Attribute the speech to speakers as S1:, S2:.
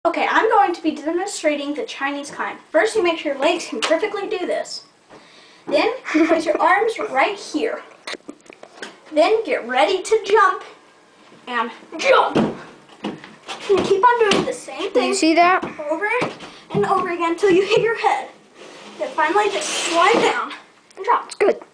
S1: Okay, I'm going to be demonstrating the Chinese climb. First, you make sure your legs can perfectly do this. Then, place your arms right here. Then, get ready to jump. And jump! And keep on doing the same thing.
S2: You see that?
S1: Over and over again until you hit your head. Then finally, just slide down and drop.
S2: It's good.